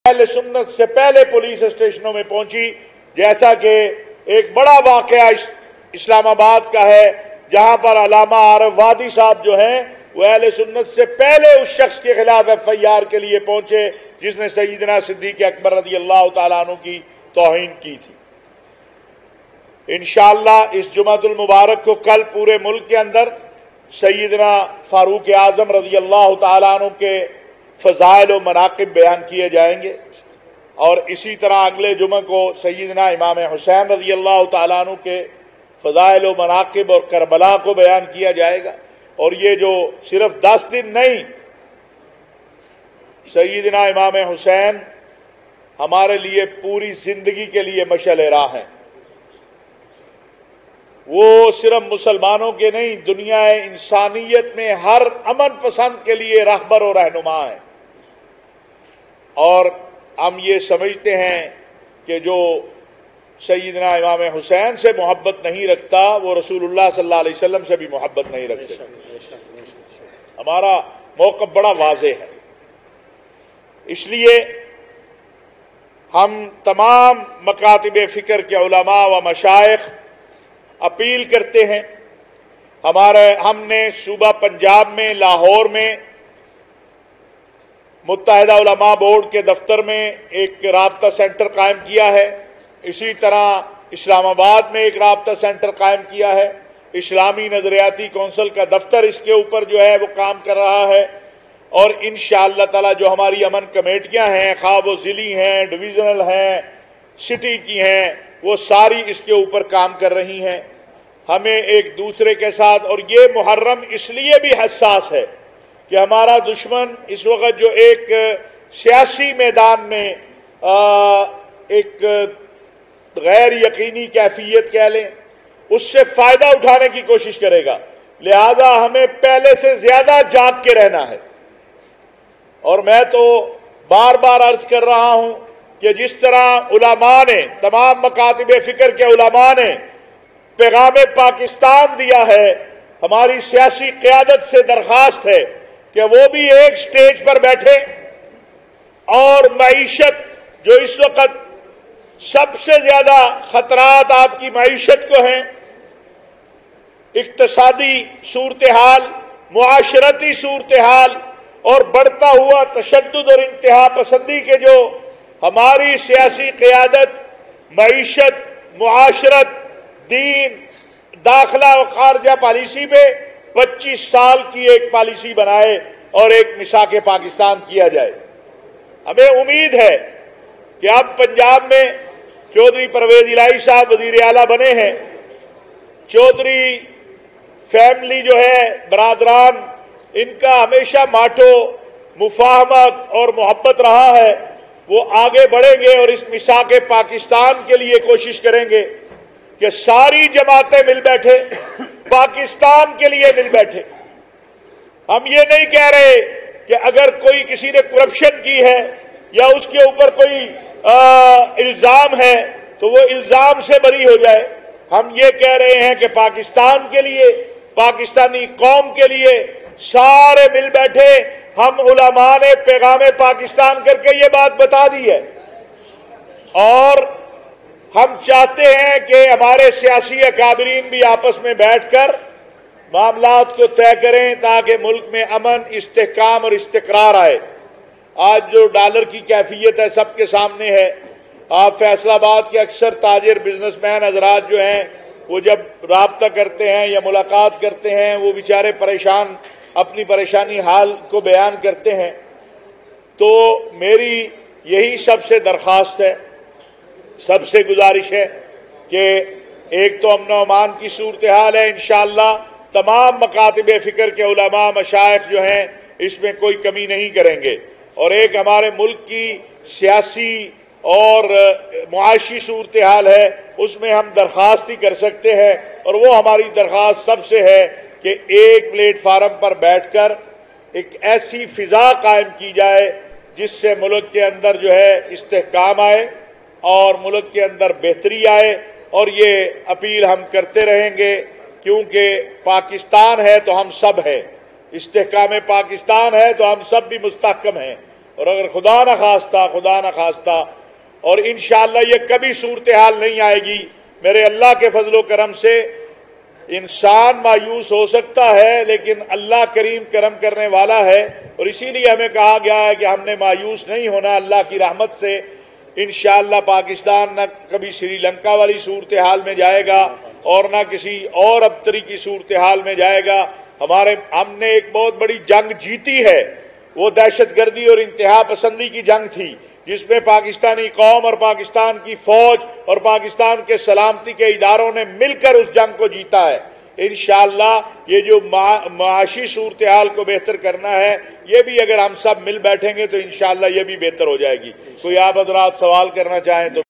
اہل سنت سے پہلے پولیس اسٹیشنوں میں پہنچی، جیسا کہ ایک بڑا واقعہ اسلام آباد کا ہے جہاں پر علامہ عارف وادی صاحب جو ہیں وہ اہل سنت سے پہلے اس شخص کے خلاف FIR کے لیے پہنچے جس نے سیدنا صدیق اکبر رضی اللہ تعالیٰ عنہ کی توہین کی تھی۔ انشاءاللہ اس جمعۃ المبارک کو کل پورے ملک کے اندر سیدنا فاروق اعظم رضی اللہ تعالیٰ عنہ کے فضائل و مناقب بیان کیے جائیں گے، اور اسی طرح اگلے جمعہ کو سیدنا امام حسین رضی اللہ تعالیٰ عنہ کے فضائل و مناقب اور کربلا کو بیان کیا جائے گا۔ اور یہ جو صرف 10 دن نہیں، سیدنا امام حسین ہمارے لیے پوری زندگی کے لیے مشعل راہ ہیں۔ وہ صرف مسلمانوں کے نہیں، دنیا انسانیت میں ہر امن پسند کے لیے رہبر و رہنما ہیں۔ اور ہم یہ سمجھتے ہیں کہ جو سیدنا امام حسین سے محبت نہیں رکھتا وہ رسول اللہ صلی اللہ علیہ وسلم سے بھی محبت نہیں رکھتے۔ ہمارا موقف بڑا واضح ہے، اس لیے ہم تمام مکاتب فکر کے علماء و مشائخ اپیل کرتے ہیں۔ ہم نے صوبہ پنجاب میں لاہور میں متحدہ علماء بورڈ کے دفتر میں ایک رابطہ سینٹر قائم کیا ہے، اسی طرح اسلام آباد میں ایک رابطہ سینٹر قائم کیا ہے، اسلامی نظریاتی کونسل کا دفتر اس کے اوپر جو ہے وہ کام کر رہا ہے، اور انشاءاللہ تعالی جو ہماری امن کمیٹیاں ہیں، خواہ وہ ضلعی ہیں، ڈویژنل ہیں، سٹی کی ہیں، وہ ساری اس کے اوپر کام کر رہی ہیں۔ ہمیں ایک دوسرے کے ساتھ، اور یہ محرم اس لیے بھی حساس ہے کہ ہمارا دشمن اس وقت جو ایک سیاسی میدان میں ایک غیر یقینی کیفیت کہہ لیں، اس سے فائدہ اٹھانے کی کوشش کرے گا، لہذا ہمیں پہلے سے زیادہ جاگ کے رہنا ہے۔ اور میں تو بار بار عرض کر رہا ہوں کہ جس طرح علماء نے، تمام مکاتب فکر کے علماء نے پیغام پاکستان دیا ہے، ہماری سیاسی قیادت سے درخواست ہے کہ وہ بھی ایک سٹیج پر بیٹھے اور معیشت جو اس وقت سب سے زیادہ خطرات آپ کی معیشت کو ہیں، اقتصادی صورتحال، معاشرتی صورتحال اور بڑھتا ہوا تشدد اور انتہا پسندی کے جو ہماری سیاسی قیادت معیشت، معاشرت، دین، داخلہ و خارجہ پالیسی پہ 25 سال کی ایک پالیسی بنائے اور ایک میثاق پاکستان کیا جائے۔ ہمیں امید ہے کہ اب پنجاب میں چودھری پرویز الہی صاحب وزیر اعلیٰ بنے ہیں، چودھری فیملی جو ہے، برادران، ان کا ہمیشہ ماٹو مفاہمت اور محبت رہا ہے، وہ آگے بڑھیں گے اور اس میثاق پاکستان کے لیے کوشش کریں گے کہ ساری جماعتیں مل بیٹھے، پاکستان کے لیے مل بیٹھے۔ ہم یہ نہیں کہہ رہے کہ اگر کوئی کسی نے کرپشن کی ہے یا اس کے اوپر کوئی الزام ہے تو وہ الزام سے بری ہو جائے، ہم یہ کہہ رہے ہیں کہ پاکستان کے لیے، پاکستانی قوم کے لیے سارے مل بیٹھے۔ ہم علماء نے پیغام پاکستان کر کے یہ بات بتا دی ہے، اور ہم چاہتے ہیں کہ ہمارے سیاسی اکابرین بھی آپس میں بیٹھ کر معاملات کو طے کریں تاکہ ملک میں امن، استحکام اور استقرار آئے۔ آج جو ڈالر کی کیفیت ہے سب کے سامنے ہے۔ آپ فیصل آباد کے اکثر تاجر، بزنس مین حضرات جو ہیں وہ جب رابطہ کرتے ہیں یا ملاقات کرتے ہیں، وہ بیچارے پریشان، اپنی پریشانی حال کو بیان کرتے ہیں۔ تو میری یہی سب سے درخواست ہے، سب سے گزارش ہے کہ ایک تو امن و امان کی صورتحال ہے، انشاءاللہ تمام مکاتب فکر کے علماء مشائخ جو ہیں اس میں کوئی کمی نہیں کریں گے، اور ایک ہمارے ملک کی سیاسی اور معاشی صورتحال ہے، اس میں ہم درخواست ہی کر سکتے ہیں، اور وہ ہماری درخواست سب سے ہے کہ ایک پلیٹ فارم پر بیٹھ کر ایک ایسی فضا قائم کی جائے جس سے ملک کے اندر جو ہے استحکام آئے اور ملک کے اندر بہتری آئے۔ اور یہ اپیل ہم کرتے رہیں گے، کیونکہ پاکستان ہے تو ہم سب ہیں، استحکام پاکستان ہے تو ہم سب بھی مستحکم ہیں۔ اور اگر خدا نہ خواستہ اور انشاءاللہ یہ کبھی صورتحال نہیں آئے گی، میرے اللہ کے فضل و کرم سے انسان مایوس ہو سکتا ہے لیکن اللہ کریم کرم کرنے والا ہے، اور اسی لیے ہمیں کہا گیا ہے کہ ہم نے مایوس نہیں ہونا۔ اللہ کی رحمت سے انشاءاللہ پاکستان نہ کبھی سری لنکا والی صورتحال میں جائے گا اور نہ کسی اور ابتری کی صورتحال میں جائے گا۔ ہم نے ایک بہت بڑی جنگ جیتی ہے، وہ دہشت گردی اور انتہا پسندی کی جنگ تھی، جس میں پاکستانی قوم اور پاکستان کی فوج اور پاکستان کے سلامتی کے اداروں نے مل کر اس جنگ کو جیتا ہے۔ انشاءاللہ یہ جو معاشی صورتحال کو بہتر کرنا ہے، یہ بھی اگر ہم سب مل بیٹھیں گے تو انشاءاللہ یہ بھی بہتر ہو جائے گی۔ کوئی آپ حضرات سوال کرنا چاہیں تو